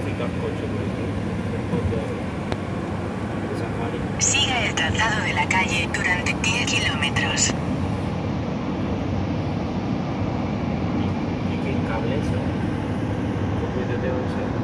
identificar coche por aquí. Después de Safari. Siga el trazado de la calle durante 10 kilómetros. ¿Y qué cable es? ¿Qué vídeo tengo que ser?